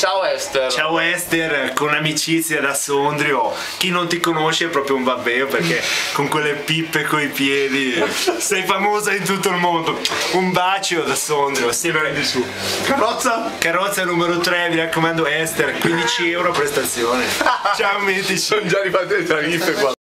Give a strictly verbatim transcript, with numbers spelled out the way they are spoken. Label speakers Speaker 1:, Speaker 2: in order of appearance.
Speaker 1: Ciao Esther.
Speaker 2: Ciao Esther, con amicizia da Sondrio. Chi non ti conosce è proprio un babbeo, perché con quelle pippe coi piedi sei famosa in tutto il mondo. Un bacio da Sondrio, sempre di su.
Speaker 3: Carrozza?
Speaker 2: Carrozza numero tre, mi raccomando Esther, quindici euro a prestazione. Ciao mitici.
Speaker 3: Sono già arrivate le tariffe qua.